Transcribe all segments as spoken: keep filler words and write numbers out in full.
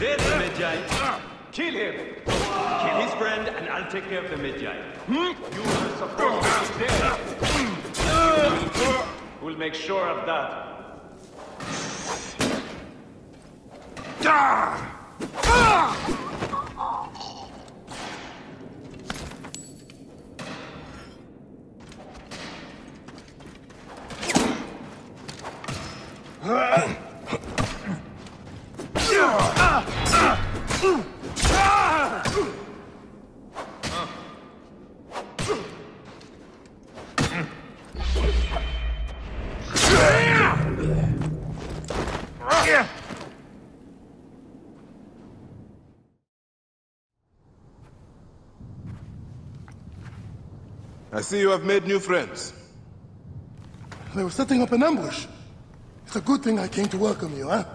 There's the Medjay. Kill him. Kill his friend, and I'll take care of the Medjay. You are supposed to be dead. We'll make sure of that. I see you have made new friends. They were setting up an ambush. It's a good thing I came to welcome you, huh?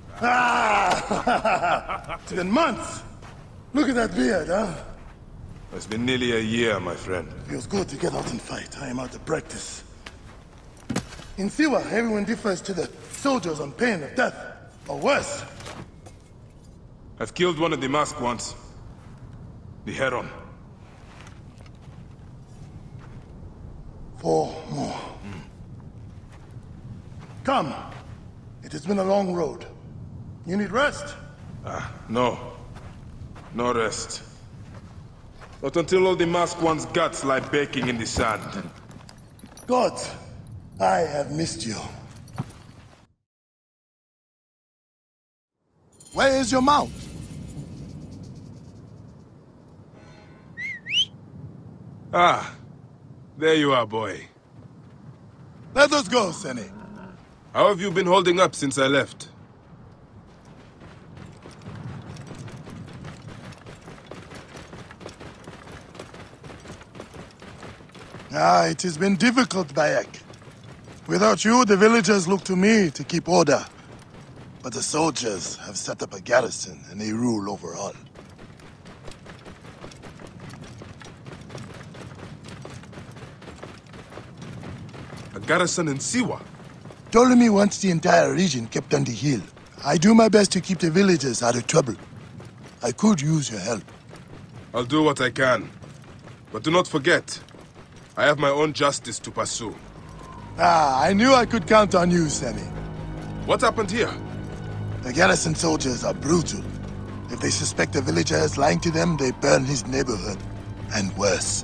Ah! It's been months. Look at that beard, huh? It's been nearly a year, my friend. Feels good to get out and fight. I am out of practice. In Siwa, everyone defers to the soldiers on pain of death, or worse. I've killed one of the masked ones. The Heron. Four more. Mm. Come. It has been a long road. You need rest? Ah, no. No rest. Not until all the masked one's guts lie baking in the sand. God, I have missed you. Where is your mount? Ah. There you are, boy. Let us go, Seni. How have you been holding up since I left? Ah, it has been difficult, Bayek. Without you, the villagers look to me to keep order. But the soldiers have set up a garrison, and they rule over all. A garrison in Siwa? Ptolemy wants the entire region kept on the hill. I do my best to keep the villagers out of trouble. I could use your help. I'll do what I can. But do not forget, I have my own justice to pursue. Ah, I knew I could count on you, Seni. What happened here? The garrison soldiers are brutal. If they suspect a villager is lying to them, they burn his neighborhood. And worse.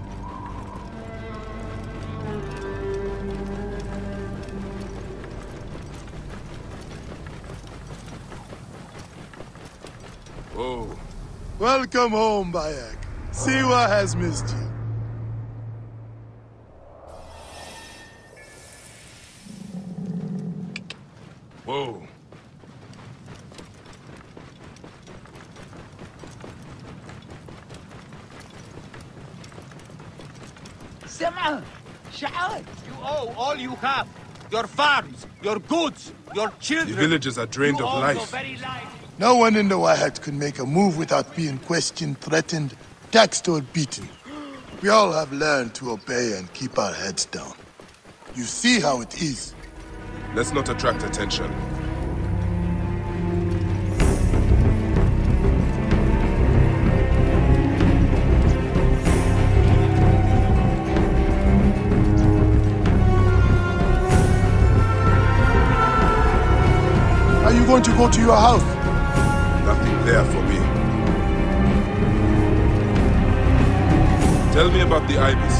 Oh. Welcome home, Bayek. Siwa has missed you. Whoa. Sema! Sha'ad! You owe all you have. Your farms, your goods, your children. The villages are drained you of owe life. your very life. No one in the Wahat could make a move without being questioned, threatened, taxed, or beaten. We all have learned to obey and keep our heads down. You see how it is. Let's not attract attention. Are you going to go to your house? Nothing there for me. Tell me about the Ibis.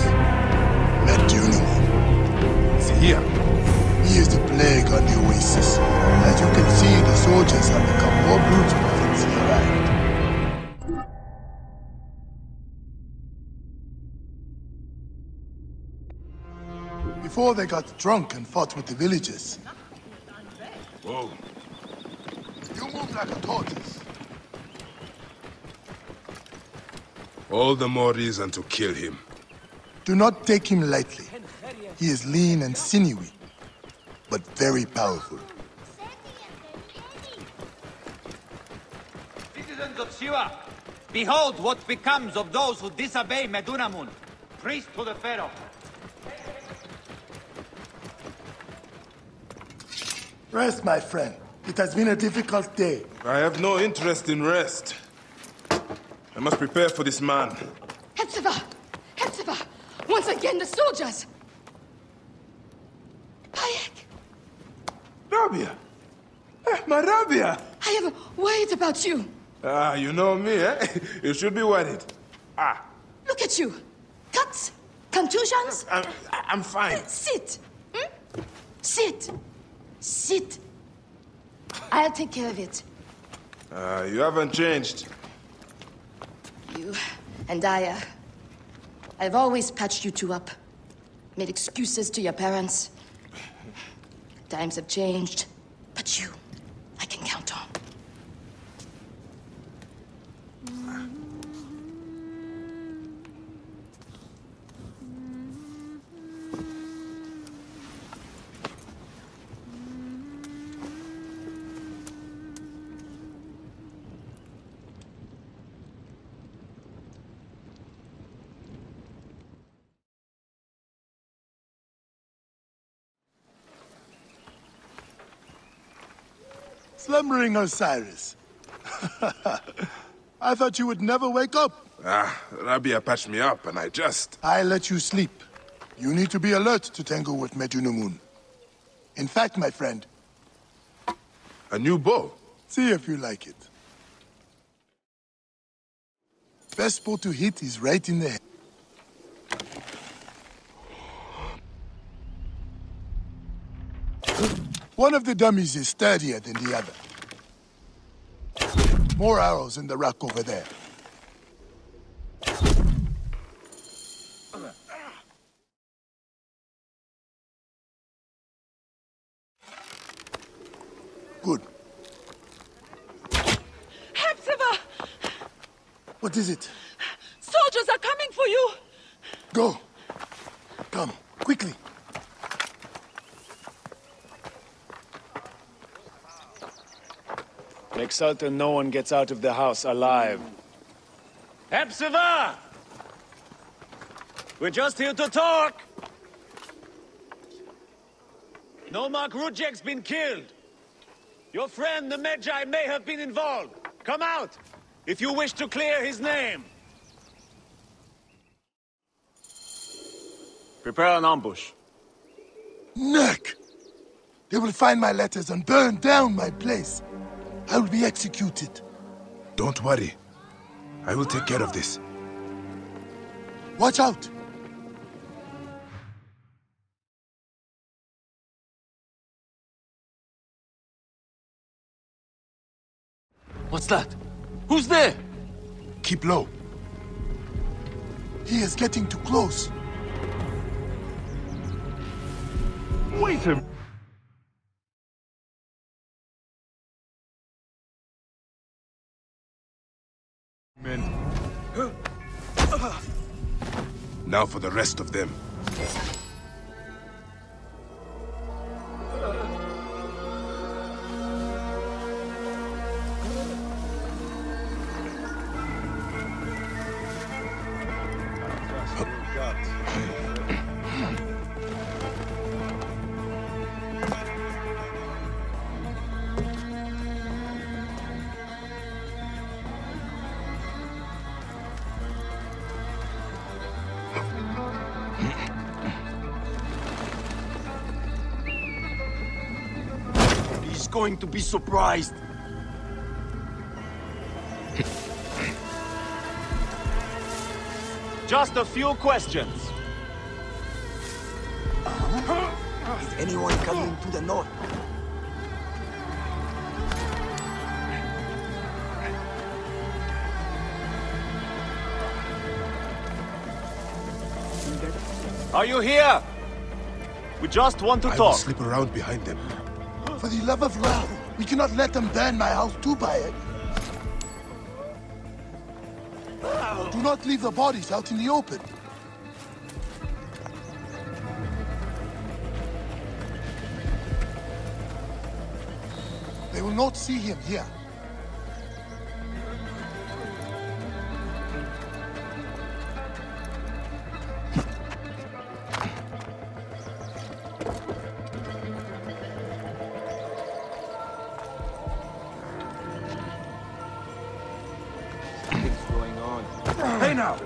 Medunum. Is he here? He is the plague on the oasis. As you can see, the soldiers have become more brutal since he arrived. Before they got drunk and fought with the villagers. Whoa. You move like a tortoise. All the more reason to kill him. Do not take him lightly. He is lean and sinewy, but very powerful. Citizens of Siwa, behold what becomes of those who disobey Medunamun, priest to the Pharaoh. Rest, my friend. It has been a difficult day. I have no interest in rest. I must prepare for this man. Hephzibah! Hephzibah! Once again, the soldiers! Bayek! Rabia! Eh, my Rabia! I am worried about you. Ah, you know me, eh? You should be worried. Ah. Look at you. Cuts? Contusions? I'm, I'm fine. Sit. Hmm? Sit. Sit. I'll take care of it. Uh, you haven't changed. You and I, uh, I've always patched you two up. Made excuses to your parents. Times have changed. But you, I can count on. Slumbering Osiris. I thought you would never wake up. Ah, Rabia patched me up and I just... I let you sleep. You need to be alert to tangle with Medunamun. In fact, my friend... A new bow? See if you like it. Best spot to hit is right in the head. One of the dummies is sturdier than the other. More arrows in the rack over there. Good. Hephzibah! What is it? Soldiers are coming for you! Go. Come, quickly. Make certain no one gets out of the house alive. Hephzibah! We're just here to talk! Nomarch Rudjek's been killed. Your friend, the Medjay, may have been involved. Come out, if you wish to clear his name. Prepare an ambush. Neck! They will find my letters and burn down my place. I will be executed. Don't worry. I will take care of this. Watch out! What's that? Who's there? Keep low. He is getting too close. Wait a minute. Now for the rest of them. Going to be surprised. Just a few questions. Is anyone coming to the north? Are you here? We just want to I will talk. slip around behind them. For the love of Ra, we cannot let them burn my house too, Bayek. Do not leave the bodies out in the open. They will not see him here. Hey now!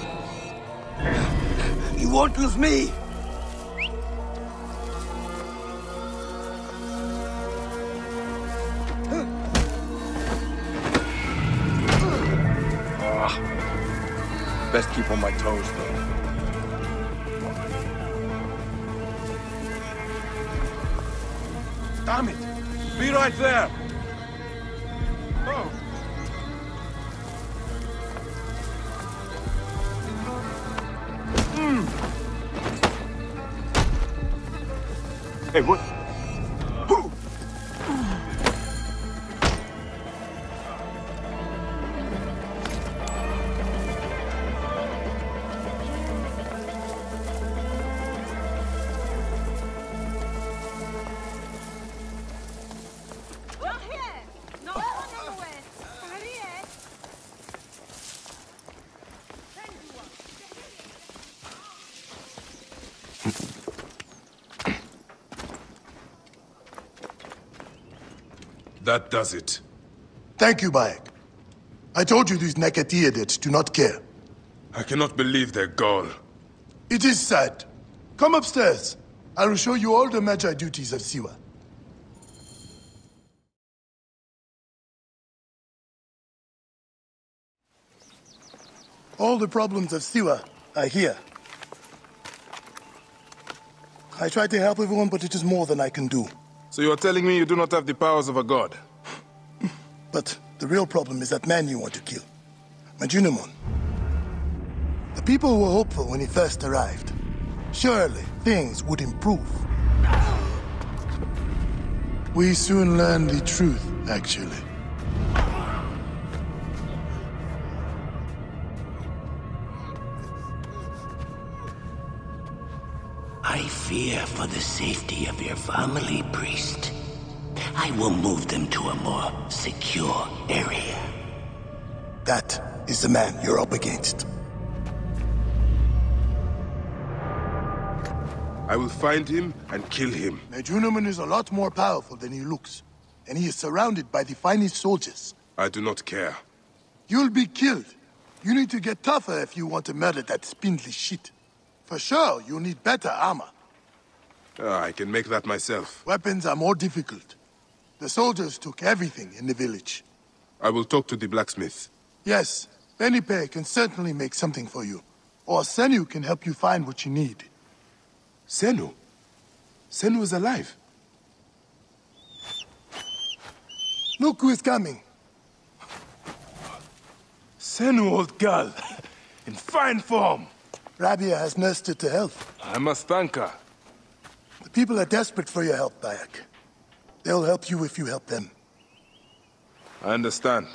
You won't lose me! Best keep on my toes, though. Damn it! Be right there! Oh! Mm. Hey, what? Who? That does it. Thank you, Bayek. I told you these Nekatiadids do not care. I cannot believe their gall. It is sad. Come upstairs. I will show you all the Magi duties of Siwa. All the problems of Siwa are here. I try to help everyone, but it is more than I can do. So you are telling me you do not have the powers of a god? But the real problem is that man you want to kill. Majunimon. The people were hopeful when he first arrived. Surely, things would improve. We soon learned the truth, actually. I fear for the safety of your family, priest. I will move them to a more secure area. That is the man you're up against. I will find him and kill him. Mejunaman is a lot more powerful than he looks, and he is surrounded by the finest soldiers. I do not care. You'll be killed. You need to get tougher if you want to murder that spindly shit. For sure, you'll need better armor. Ah, I can make that myself. Weapons are more difficult. The soldiers took everything in the village. I will talk to the blacksmith. Yes, Benipe can certainly make something for you. Or Senu can help you find what you need. Senu? Senu is alive. Look who is coming. Senu, old girl. In fine form. Rabia has nursed her to health. I must thank her. The people are desperate for your help, Bayek. They'll help you if you help them. I understand.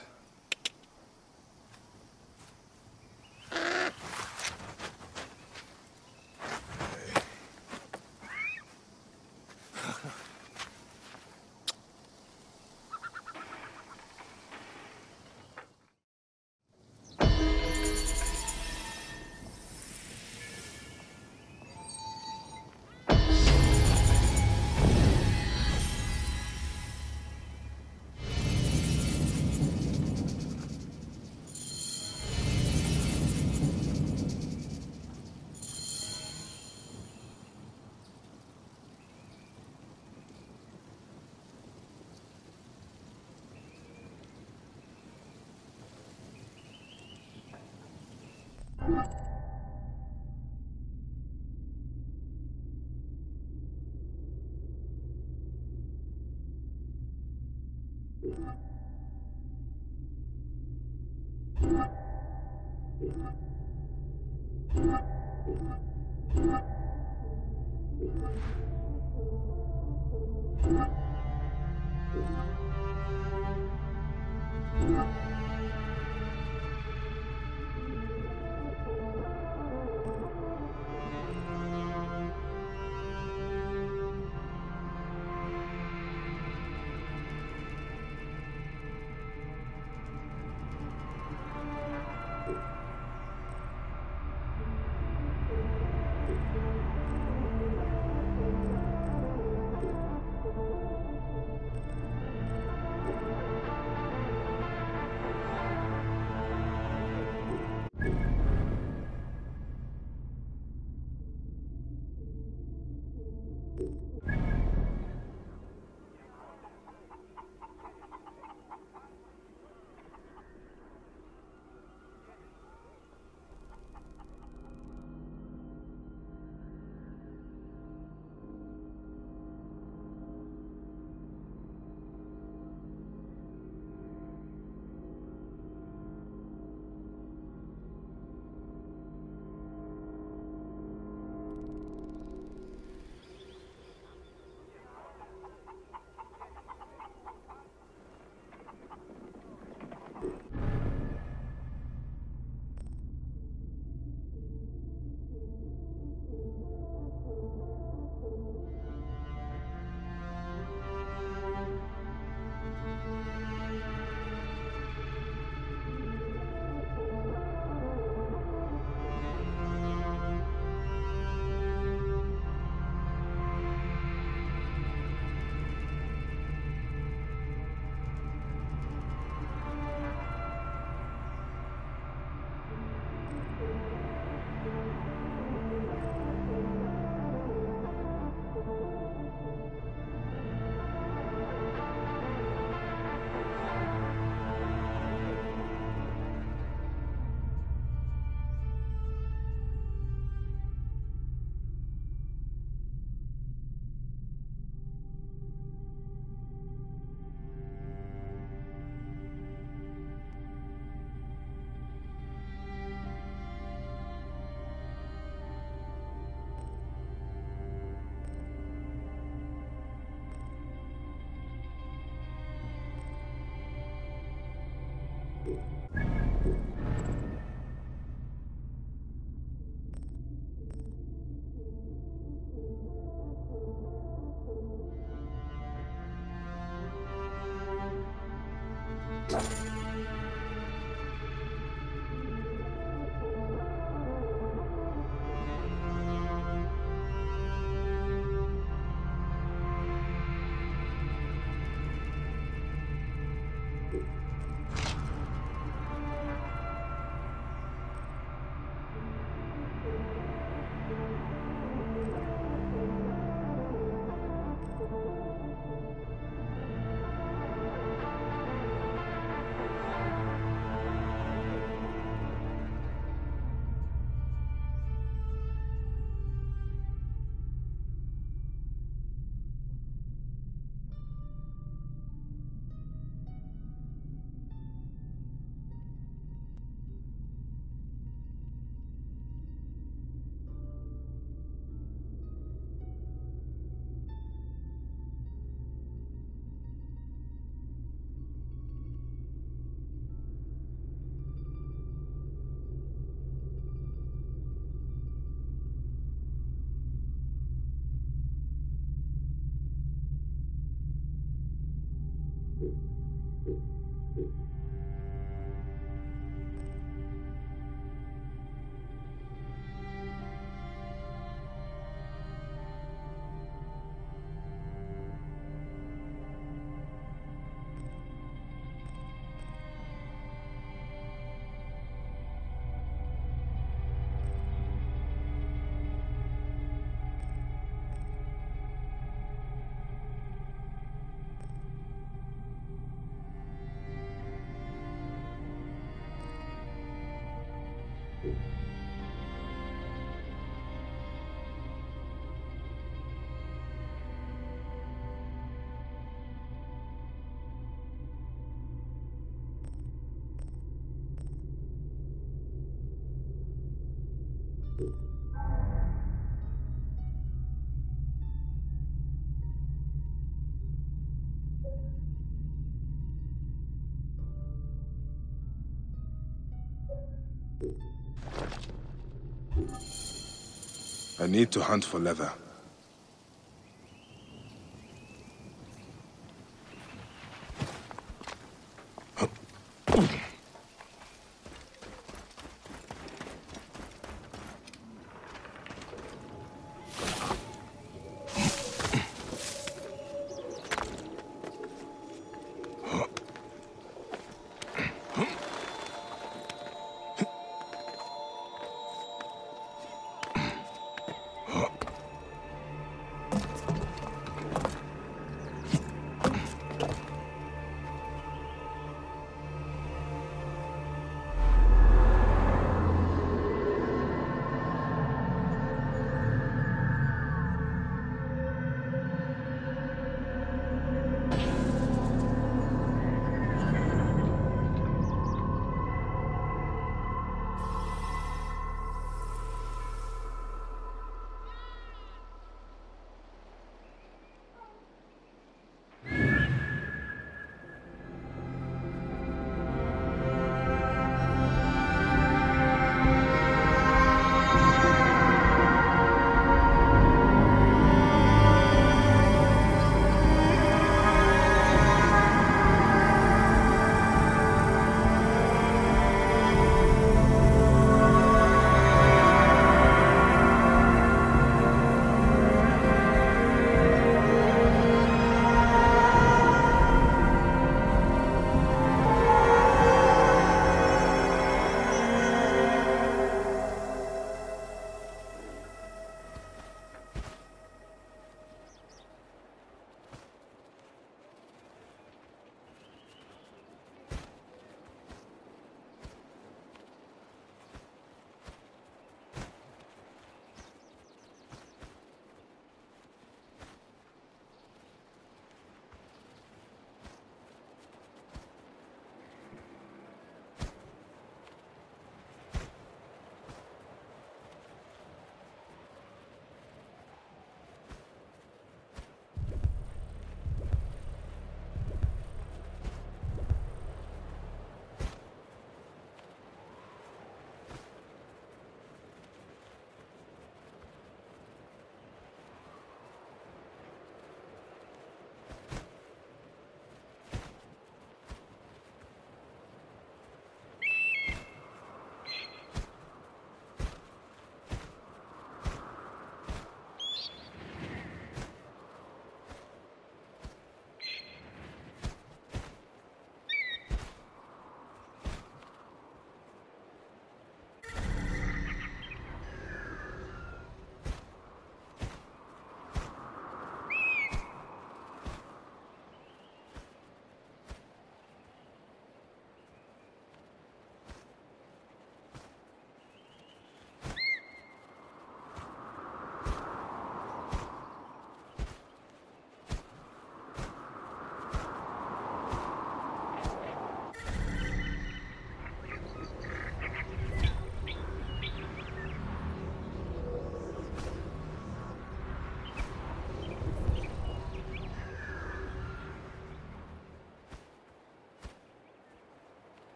I need to hunt for leather.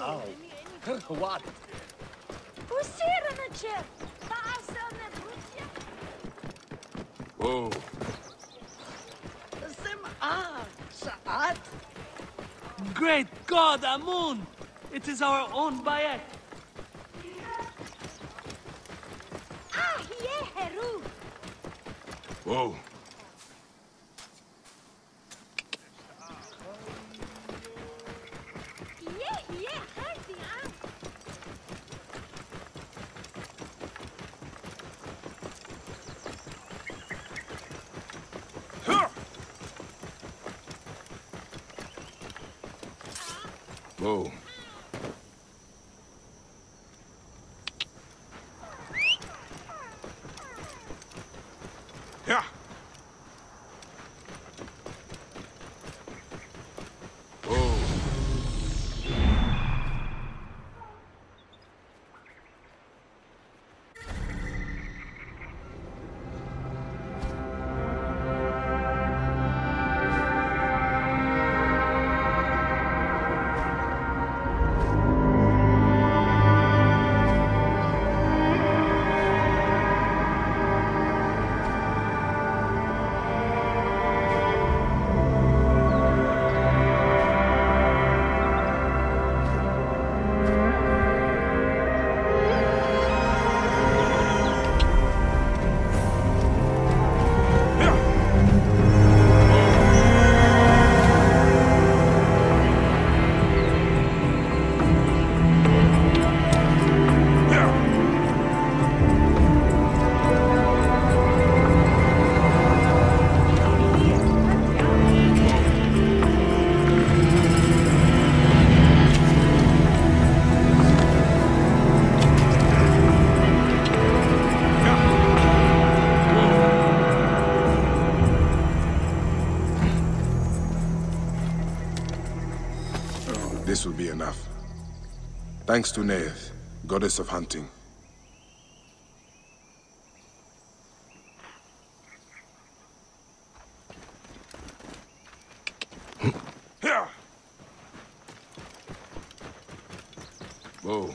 Ow. What? Whoa. Great God, Amun! It is our own Bayek. Whoa. Whoa. Yeah. Whoa. This will be enough. Thanks to Neith, goddess of hunting. Whoa.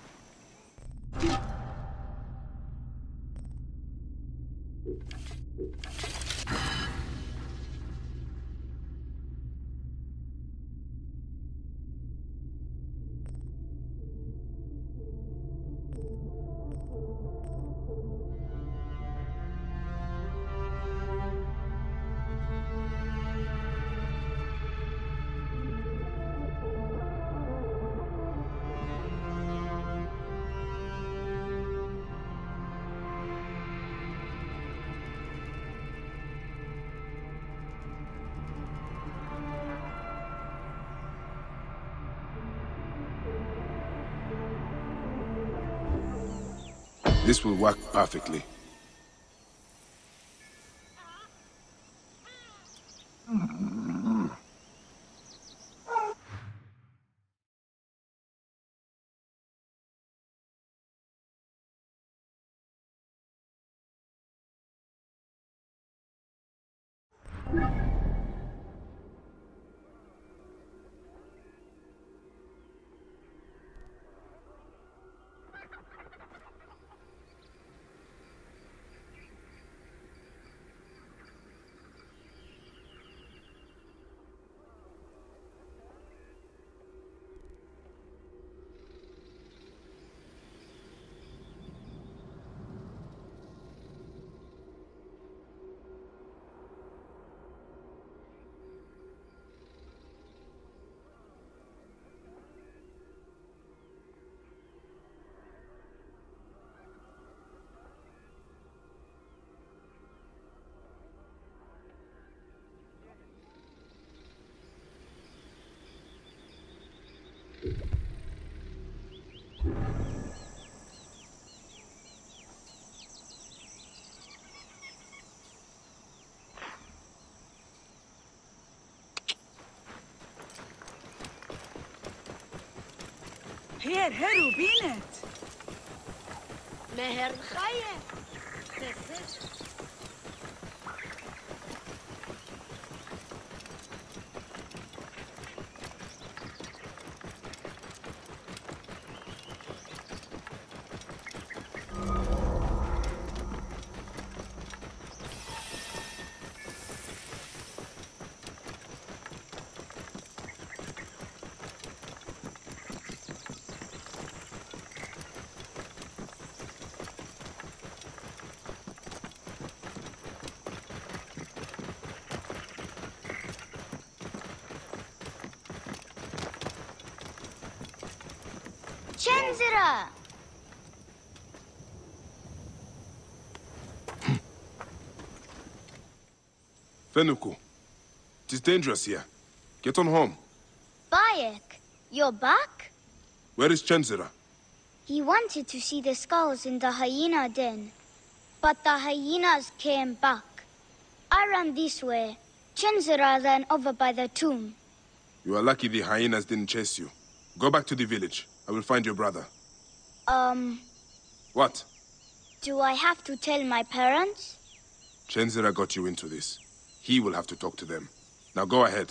This will work perfectly. Here, Heru, binet. Meher Chaya. Chenzira! Fenuku, it is dangerous here. Get on home. Bayek, you're back? Where is Chenzira? He wanted to see the skulls in the hyena den, but the hyenas came back. I ran this way. Chenzira ran over by the tomb. You are lucky the hyenas didn't chase you. Go back to the village. I will find your brother. Um... What? Do I have to tell my parents? Chenzira got you into this. He will have to talk to them. Now go ahead.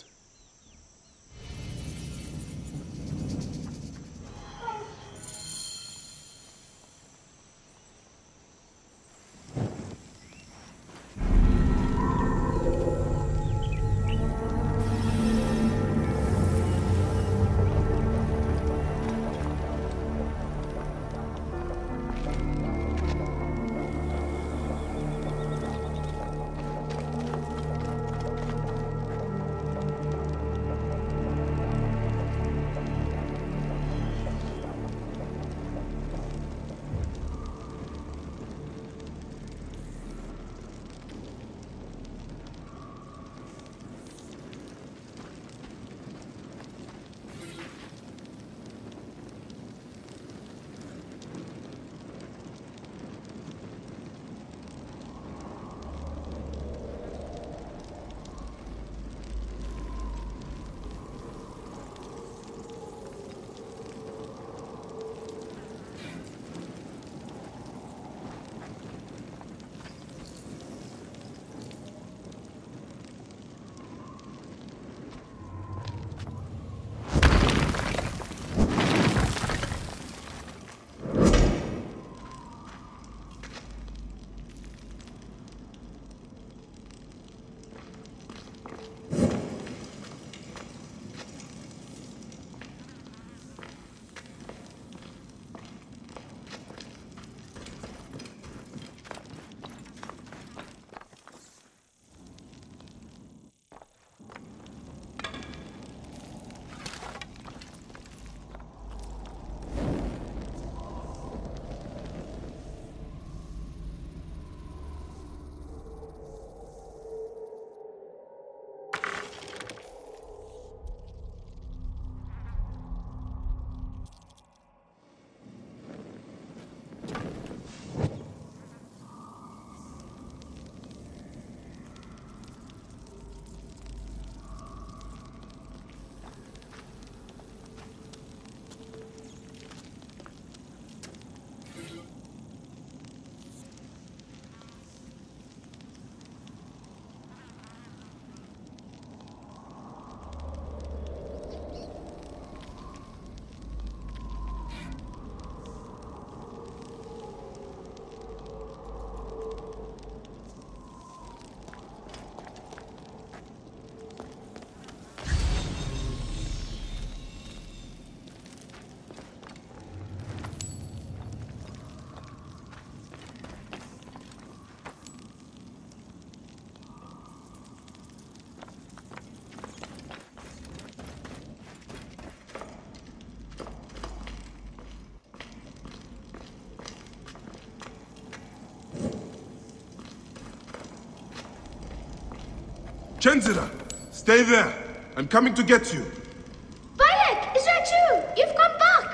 Chenzira! Stay there! I'm coming to get you! Bayek! Is that you? You've come back!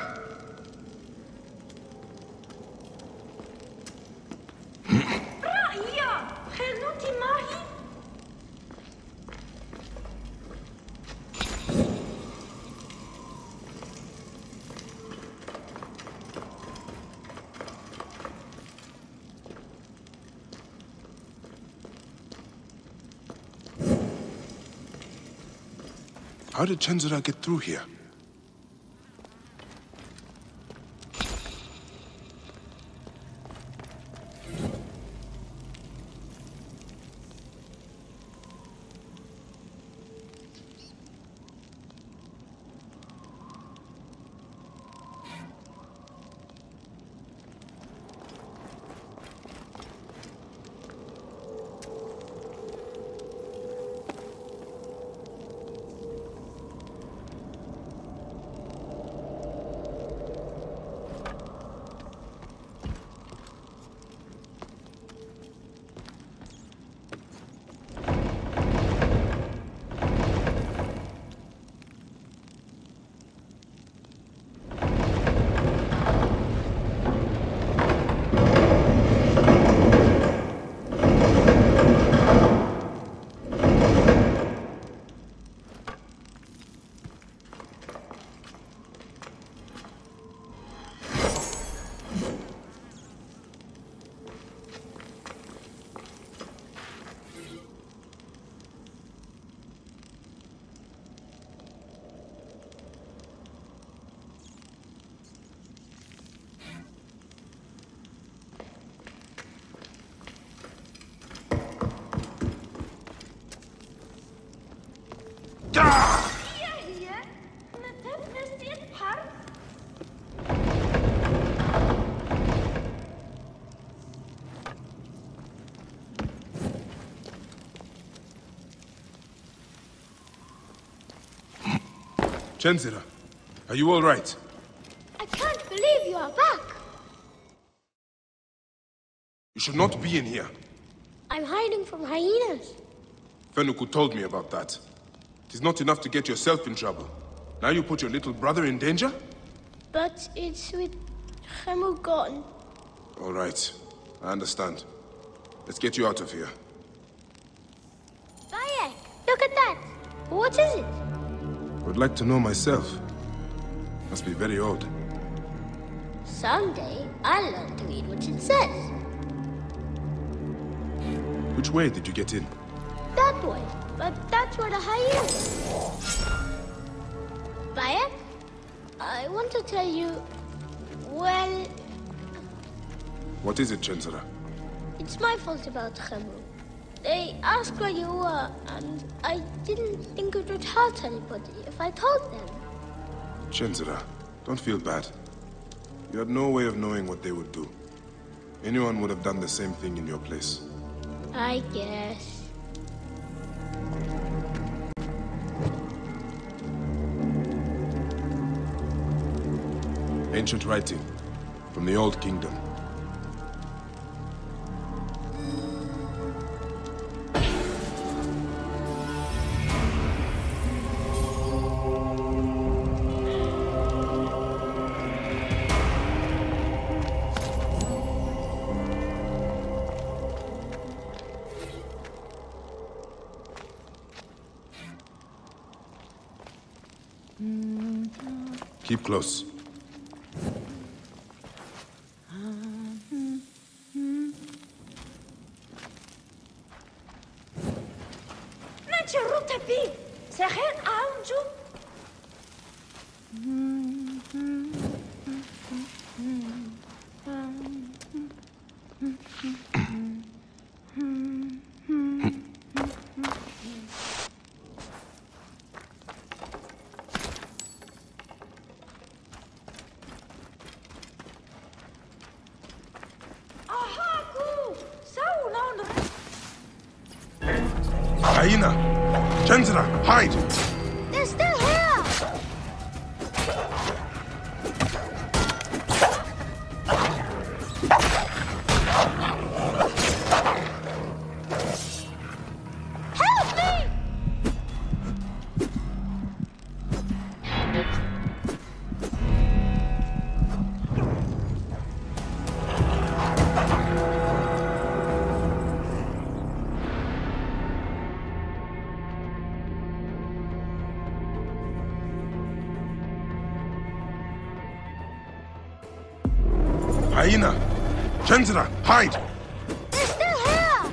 How did Chenzira get through here? Chenzira, are you all right? I can't believe you are back. You should not be in here. I'm hiding from hyenas. Fenuku told me about that. It is not enough to get yourself in trouble. Now you put your little brother in danger? But it's with Khemu gone. All right. I understand. Let's get you out of here. Bayek, look at that. What is it? I would like to know myself. Must be very old. Someday, I'll learn to read what it says. Which way did you get in? That way. But that's where the hyena is. Bayek, I want to tell you, well... What is it, Chenzira? It's my fault about Khemu. They asked where you were, and I didn't think it would hurt anybody if I told them. Chenzira, don't feel bad. You had no way of knowing what they would do. Anyone would have done the same thing in your place. I guess. Ancient writing from the Old Kingdom. Keep close. Hyena! Chenzira, hide! They're still here! Help me! Hyena! Chenzira, hide! They're still here!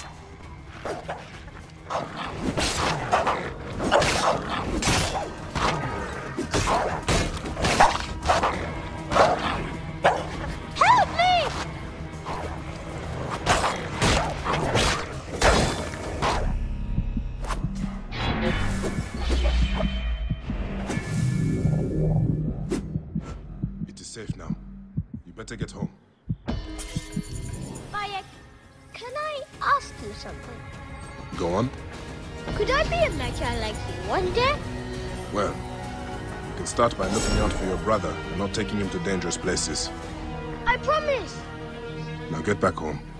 Help me! It is safe now. You better get home. Bayek, can I ask you something? Go on. Could I be a Mecha like you one day? Well, you can start by looking out for your brother and not taking him to dangerous places. I promise! Now get back home.